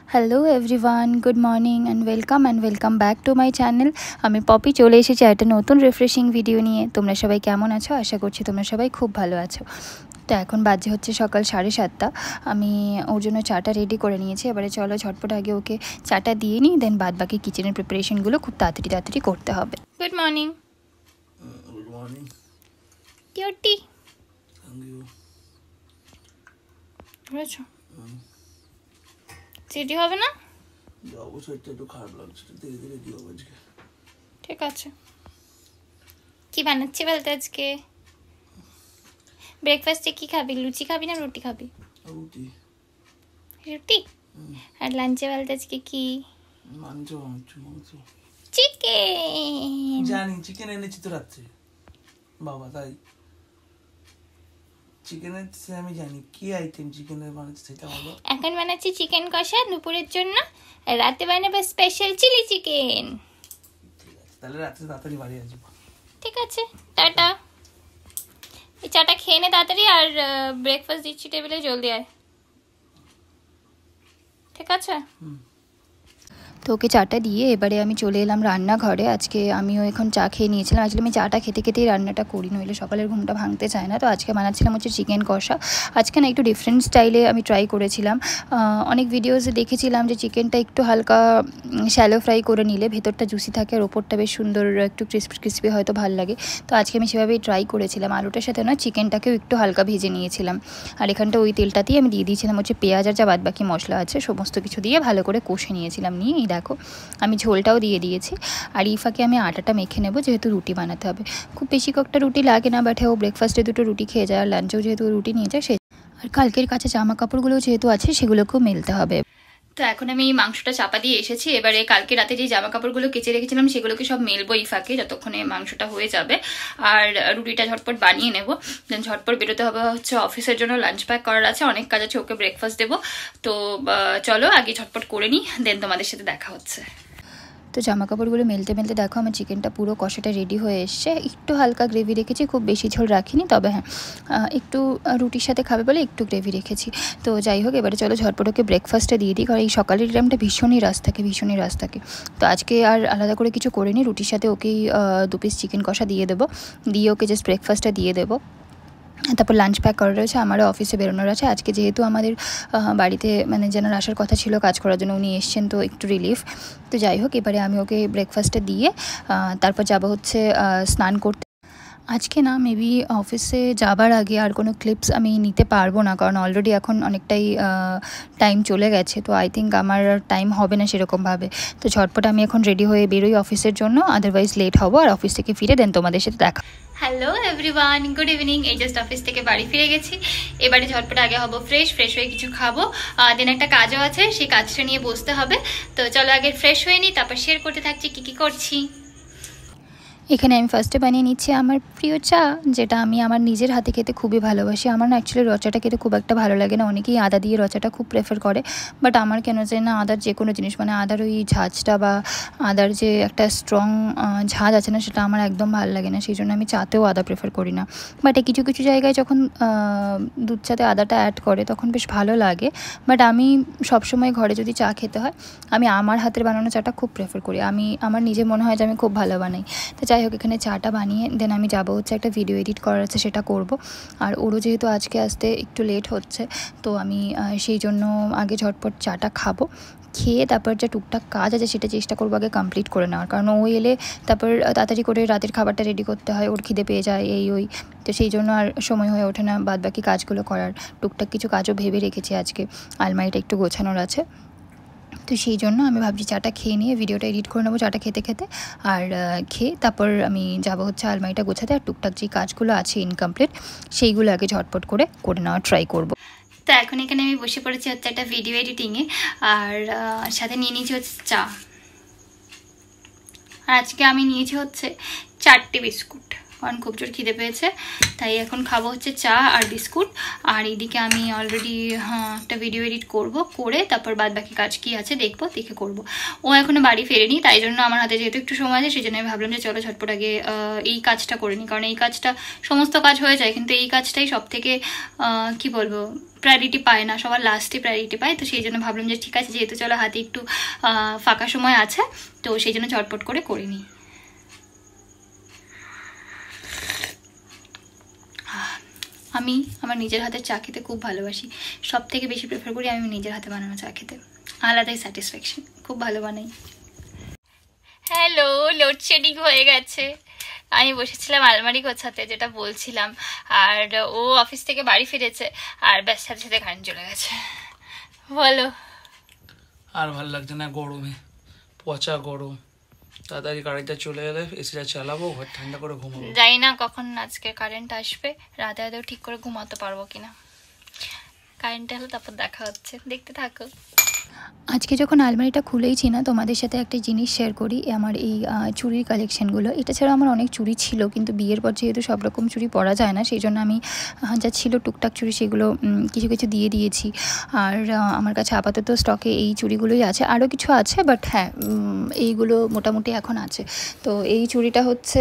Hello everyone, good morning and welcome back to my channel. আমি পপি চলে এসেছি একটা নতুন রিফ্রেশিং ভিডিও নিয়ে। তোমরা সবাই কেমন আছো? আশা করছি তোমরা সবাই খুব ভালো আছো। তো এখন বাজে হচ্ছে সকাল 7:30। আমি ওর জন্য চাটা রেডি করে নিয়েছি। এবারে চলো ঝটপট আগে ওকে চাটা দিয়ে নিই, দেন বাদ বাকি কিচেনের প্রিপারেশনগুলো খুব তাড়াতাড়ি করতে হবে। Good morning. Good morning. Cutie thank you. বুঝেছো? সিটি হবে না? অবশ্যই একটু খারাপ লাগছে, ধীরে ধীরে দিও আজকে। ঠিক আছে। কি বানাচ্ছি বলতে আজকে? ব্রেকফাস্টে কি খাবি? লুচি খাবি না রুটি খাবি? রুটি। রুটি? আর লাঞ্চে বলতে আজকে কি? মাংস। চিকেন। জানি, চিকেন এনেছি তো রাত্রে বাবা, তাই চিকেনের আমি জানি কি আইটেম চিকেনের বানাচ্ছে সেটা বলো। এখন বানাচ্ছি চিকেন কষা দুপুরের জন্য, আর রাতে বানাবো স্পেশাল চিলি চিকেন। ঠিক আছে, তাহলে রাত্রে তাড়াতাড়ি বাড়ি আসবো। ঠিক আছে, টাটা। এই চাটা খেয়ে নে তাড়াতাড়ি, আর ব্রেকফাস্ট দিচ্ছি টেবিলে, জলদি আয়। ঠিক আছে? তো ওকে চাটা দিয়ে এবারে আমি চলে এলাম রান্নাঘরে। আজকে আমিও এখন চা খেয়ে নিয়েছিলাম। আসলে আমি চাটা খেতে খেতেই রান্নাটা করি, নইলে সকালের ঘুমটা ভাঙতে চায় না। তো আজকে বানাচ্ছিলাম হচ্ছে চিকেন কষা। আজকে না একটু ডিফারেন্ট স্টাইলে আমি ট্রাই করেছিলাম। অনেক ভিডিওসে দেখেছিলাম যে চিকেনটা একটু হালকা শ্যালো ফ্রাই করে নিলে ভেতরটা জুসি থাকে আর ওপরটা বেশ সুন্দর একটু ক্রিসপি হয়তো ভালো লাগে। তো আজকে আমি সেভাবেই ট্রাই করেছিলাম। আলুটার সাথে না চিকেনটাকেও একটু হালকা ভেজে নিয়েছিলাম। আর এখানটা ওই তেলটাতেই আমি দিয়ে দিয়েছিলাম হচ্ছে পেঁয়াজ আর যা বাদ বাকি মশলা আছে সমস্ত কিছু দিয়ে ভালো করে কষে নিয়েছিলাম। নিয়ে এই দেখো আমি ঝোলটাও দিয়ে দিয়েছি। আর এই ফাঁকে আমি আটাটা মেখে নেবো, যেহেতু রুটি বানাতে হবে। খুব বেশি কয়েকটা রুটি লাগে না, বাট ও ব্রেকফাস্টে দুটো রুটি খেয়ে যায়, আর লাঞ্চেও যেহেতু রুটি নিয়ে যায়, আর কালকের কাছে জামা কাপড়গুলো যেহেতু আছে সেগুলোকেও মেলতে হবে। তো এখন আমি মাংসটা চাপা দিয়ে এসেছি। এবারে কালকে রাতে যে জামা কাপড়গুলো কেচে রেখেছিলাম সেগুলোকে সব মেলবো এই ফাঁকে, যতক্ষণে মাংসটা হয়ে যাবে। আর রুটিটা ঝটপট বানিয়ে নেবো, দেন ঝটপট বেরোতে হবে হচ্ছে অফিসের জন্য। লাঞ্চ প্যাক করার আছে, অনেক কাজ আছে, ওকে ব্রেকফাস্ট দেবো। তো চলো আগে ঝটপট করে নিই, দেন তোমাদের সাথে দেখা হচ্ছে। তো জামা কাপড়গুলো মেলতে দেখো আমার চিকেনটা পুরো কষাটা রেডি হয়ে এসছে। একটু হালকা গ্রেভি রেখেছি, খুব বেশি ঝোল রাখিনি, তবে হ্যাঁ একটু রুটির সাথে খাবে বলে একটু গ্রেভি রেখেছি। তো যাই হোক, এবারে চলো ঝটপট ওকে ব্রেকফাস্টটা দিয়ে দিই, কারণ এই সকালের টাইমটা ভীষণই রাস থাকে। তো আজকে আর আলাদা করে কিছু করিনি, রুটির সাথে ওকেই 2 পিস চিকেন কষা দিয়ে দেবো, দিয়ে ওকে জাস্ট ব্রেকফাস্টটা দিয়ে দেবো। তারপর লাঞ্চ প্যাক করা রয়েছে, আমারও অফিসে বেরোনোর আছে। আজকে যেহেতু আমাদের বাড়িতে মানে যেনার আসার কথা ছিল কাজ করার জন্য, উনি এসছেন, তো একটু রিলিফ। তো যাই হোক, এবারে আমি ওকে ব্রেকফাস্টটা দিয়ে তারপর যাবো হচ্ছে স্নান করতে। আজকে না মেবি অফিসে যাবার আগে আর কোনো ক্লিপস আমি নিতে পারবো না, কারণ অলরেডি এখন অনেকটাই টাইম চলে গেছে। তো আই থিঙ্ক আমার টাইম হবে না সেরকমভাবে। তো ঝটপট আমি এখন রেডি হয়ে বেরোই অফিসের জন্য, আদারওয়াইজ লেট হবো। আর অফিস থেকে ফিরে দেন তোমাদের সাথে দেখা। Hello everyone, good evening. এই জাস্ট অফিস থেকে বাড়ি ফিরে গেছি। এবারে ঝটপট আগে হবো ফ্রেশ হয়ে কিছু খাবো, দেন একটা কাজও আছে, সেই কাজটা নিয়ে বসতে হবে। তো চলো আগে ফ্রেশ হয়ে নিই, তারপর শেয়ার করতে থাকছি কী করছি। এখানে আমি ফার্স্টে বানিয়ে নিচ্ছি আমার প্রিয় চা, যেটা আমি আমার নিজের হাতে খেতে খুবই ভালোবাসি। আমার না অ্যাকচুয়ালি রচাটা খেতে খুব একটা ভালো লাগে না, অনেকেই আদা দিয়ে রচাটা খুব প্রেফার করে, বাট আমার কেন যে না আদার যে কোনো জিনিস মানে আদার ওই ঝাঁঝটা বা আদার যে একটা স্ট্রং ঝাঁঝ আছে না, সেটা আমার একদম ভালো লাগে না। সেই জন্য আমি চাতেও আদা প্রেফার করি না। বাট কিছু জায়গায় যখন দুধ চাতে আদাটা অ্যাড করে তখন বেশ ভালো লাগে। বাট আমি সবসময় ঘরে যদি চা খেতে হয়, আমি আমার হাতের বানানো চাটা খুব প্রেফার করি। আমার নিজে মনে হয় যে আমি খুব ভালো বানাই। তো যাই হোক, এখানে চাটা বানিয়ে দেন আমি যাবো হচ্ছে একটা ভিডিও এডিট করার আছে, সেটা করব। আর ওরও যেহেতু আজকে আসতে একটু লেট হচ্ছে, তো আমি সেই জন্য আগে ঝটপট চাটা খাবো। খেয়ে তারপর যে টুকটাক কাজ আছে সেটা চেষ্টা করবো আগে কমপ্লিট করে নেওয়ার, কারণ ও এলে তারপর তাড়াতাড়ি করে রাতের খাবারটা রেডি করতে হয়, ওর খিদে পেয়ে যায় ওই। তো সেই জন্য আর সময় হয়ে ওঠে না বাদ বাকি কাজগুলো করার। টুকটাক কিছু কাজও ভেবে রেখেছি আজকে, আলমারিটা একটু গোছানোর আছে। তো সেই জন্য আমি ভাবছি চাটা খেয়ে নিয়ে ভিডিওটা এডিট করে নেবো চাটা খেতে আর খেয়ে তারপর আমি যাবো হচ্ছে আলমারিটা গোছাতে। আর টুকটাক যে কাজগুলো আছে ইনকমপ্লিট সেইগুলো আগে ঝটপট করে নেওয়ার ট্রাই করব। তো এখন এখানে আমি বসে পড়েছি হচ্ছে একটা ভিডিও এডিটিংয়ে, আর সাথে নিয়ে নিয়েছি হচ্ছে চা। আর আজকে আমি নিয়েছি হচ্ছে 4টে বিস্কুট। কারণ খুব জোর খিদে পেয়েছে। তাই এখন খাবো হচ্ছে চা আর বিস্কুট। আর এইদিকে আমি অলরেডি একটা ভিডিও এডিট করব, করে তারপর বাদ বাকি কাজ কি আছে দেখবো, দেখে করব। ও এখনো বাড়ি ফেরেনি, তাই জন্য আমার হাতে যেহেতু একটু সময় আছে সেই জন্য আমি ভাবলাম যে চলো ঝটপট আগে এই কাজটা করে নিই। কারণ এই কাজটা সমস্ত কাজ হয়ে যায়, কিন্তু এই কাজটাই সব থেকে কি বলবো প্রায়োরিটি পায় না, সবার লাস্টে প্রায়োরিটি পায়। তো সেই জন্য ভাবলাম যে ঠিক আছে, যেহেতু চলো হাতে একটু ফাঁকা সময় আছে, তো সেই জন্য ঝটপট করে নিই। আমি আমার নিজের হাতের চা খেতে খুব ভালোবাসি, সব থেকে বেশি প্রেফার করি আমি নিজের হাতে বানানো চা খেতে, আলাদাই স্যাটিসফ্যাকশন, খুব ভালো বানাই। হ্যালো, লোডশেডিং হয়ে গেছে। আমি বসেছিলাম আলমারি গোছাতে, যেটা বলছিলাম, আর ও অফিস থেকে বাড়ি ফিরেছে, আর ব্যাস সাথে সাথে কারেন্ট চলে গেছে। বলো। আর ভালো লাগছে না, গরমে পচা গরম। তাড়াতাড়ি গাড়িটা চলে এলে এসিটা চালাবো, ঘর ঠান্ডা করে ঘুমাবো। জানি না কখন আজকে কারেন্ট আসবে, রাতে আদৌ ঠিক করে ঘুমাতে পারবো কিনা। কারেন্ট হলে তারপর দেখা হচ্ছে, দেখতে থাকো। আজকে যখন আলমারিটা খুলেইছি না, তোমাদের সাথে একটা জিনিস শেয়ার করি, আমার এই চুড়ির কালেকশানগুলো। এটা ছাড়া আমার অনেক চুড়ি ছিল, কিন্তু বিয়ের পর যেহেতু সব রকম চুড়ি পরা যায় না, সেই জন্য আমি যা ছিল টুকটাক চুড়ি সেগুলো কিছু কিছু দিয়ে দিয়েছি। আর আমার কাছে আপাতত স্টকে এই চুড়িগুলোই আছে, আরও কিছু আছে, বাট হ্যাঁ এইগুলো মোটামুটি এখন আছে। তো এই চুড়িটা হচ্ছে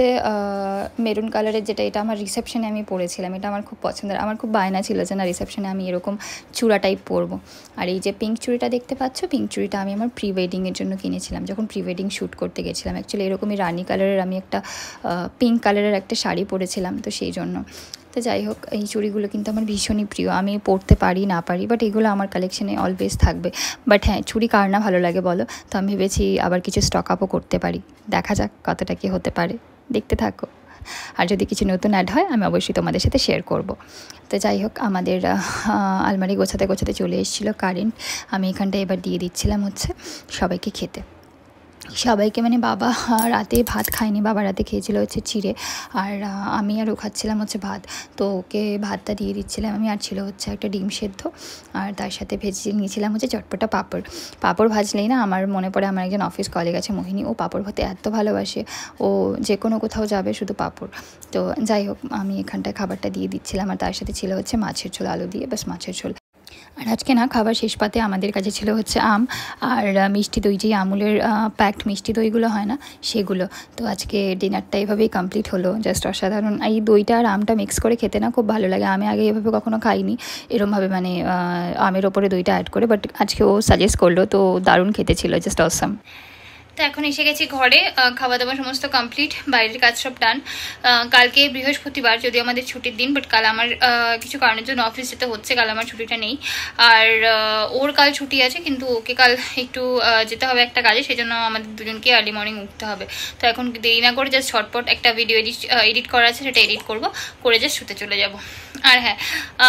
মেরুন কালারের, যেটা এটা আমার রিসেপশনে আমি পরেছিলাম, এটা আমার খুব পছন্দের। আমার খুব বায়না ছিল যে না রিসেপশনে আমি এরকম চূড়া টাইপ পরবো। আর এই যে পিঙ্ক চুড়িটা দেখতে পাচ্ছ, পিঙ্ক চুড়িটা আমি আমার প্রি ওয়েডিংয়ের জন্য কিনেছিলাম, যখন প্রি ওয়েডিং শ্যুট করতে গেছিলাম। অ্যাকচুয়ালি এরকমই রানি কালারের আমি একটা পিঙ্ক কালারের একটা শাড়ি পরেছিলাম, তো সেই জন্য। তো যাই হোক, এই চুড়িগুলো কিন্তু আমার ভীষণই প্রিয়, আমি পরতে পারি না পারি, বাট এগুলো আমার কালেকশানে অলওয়েজ থাকবে। বাট হ্যাঁ, চুড়ি কার না ভালো লাগে বলো? তো আমি ভেবেছি আবার কিছু স্টক আপও করতে পারি, দেখা যাক কতটা কী হতে পারে, দেখতে থাকো। আর যদি কিছু নতুন অ্যাড হয় আমি অবশ্যই তোমাদের সাথে শেয়ার করব। তো যাই হোক, আমাদের আলমারি গোছাতে গোছাতে চলে এসেছিলো কারেন্ট। আমি এখানটা এবার দিয়ে দিচ্ছিলাম হচ্ছে সবাইকে খেতে। সবাইকে মানে বাবা রাতে ভাত খায়নি, বাবা রাতে খেয়েছিল হচ্ছে চিড়ে, আর আমি আর ও খাচ্ছিলাম হচ্ছে ভাত। তো ওকে ভাতটা দিয়ে দিচ্ছিলাম আমি, আর ছিল হচ্ছে একটা ডিম সেদ্ধ, আর তার সাথে ভেজে নিয়েছিলাম হচ্ছে চটপটা পাঁপড়। পাঁপড় ভাজলেই না আমার মনে পড়ে আমার একজন অফিস কলিগ আছে মোহিনী, ও পাঁপড় ভাতে এত ভালোবাসে, ও যে কোনো কোথাও যাবে শুধু পাঁপড়। তো যাই হোক, আমি এখানটায় খাবারটা দিয়ে দিচ্ছিলাম, আর তার সাথে ছিল হচ্ছে মাছের ঝোল, আলু দিয়ে, বাস মাছের ঝোল। আর আজকে না খাবার শেষ পাতে আমাদের কাছে ছিল হচ্ছে আম আর মিষ্টি দই, যেই আমুলের প্যাকড মিষ্টি দইগুলো হয় না সেগুলো। তো আজকে ডিনারটা এভাবেই কমপ্লিট হলো, জাস্ট অসাধারণ। এই দইটা আর আমটা মিক্স করে খেতে না খুব ভালো লাগে, আমি আগে এভাবে কখনো খাইনি এরমভাবে, মানে আমের ওপরে দইটা অ্যাড করে, বাট আজকে ও সাজেস্ট করলো, তো দারুণ খেতে ছিল, জাস্ট অসাম। তো এখন এসে গেছি ঘরে, খাওয়া দাওয়া সমস্ত কমপ্লিট, বাইরের কাজ সব ডান। কালকে বৃহস্পতিবার, যদিও আমাদের ছুটির দিন, বাট কাল আমার কিছু কারণের জন্য অফিস যেতে হচ্ছে, কাল আমার ছুটিটা নেই। আর ওর কাল ছুটি আছে, কিন্তু ওকে কাল একটু যেতে হবে একটা কাজে, সেই জন্য আমাদের দুজনকে আর্লি মর্নিং উঠতে হবে। তো এখন দেরি না করে জাস্ট ঝটপট একটা ভিডিও এডিট করা আছে, সেটা এডিট করবো, করে জাস্ট শুতে চলে যাব। আর হ্যাঁ,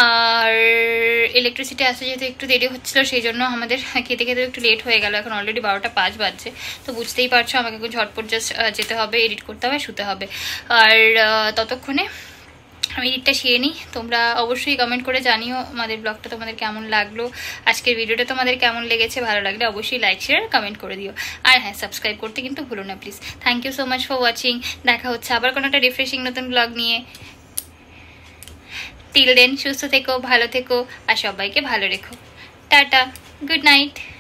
আর ইলেকট্রিসিটি আসতে যেহেতু একটু দেরি হচ্ছিলো, সেই জন্য আমাদের খেতে খেতে একটু লেট হয়ে গেল, এখন অলরেডি 12টা 5 বাজছে। তো বুঝতেই পারছো আমাকে ঝটপট জাস্ট যেতে হবে, এডিট করতে হবে, শুতে হবে। আর ততক্ষণে আমি এডিটটা সেরে নিই। তোমরা অবশ্যই কমেন্ট করে জানিও আমাদের ব্লগটা তোমাদের কেমন লাগলো, আজকের ভিডিওটা তোমাদের কেমন লেগেছে। ভালো লাগলে অবশ্যই লাইক শেয়ার কমেন্ট করে দিও, আর হ্যাঁ সাবস্ক্রাইব করতে কিন্তু ভুলো না please. Thank you so much for watching. দেখা হচ্ছে আবার কোনো একটা রিফ্রেশিং নতুন ব্লগ নিয়ে। টিল দেন সুস্থ থেকো, ভালো থেকো, আর সবাইকে ভালো রেখো। Tata, good night.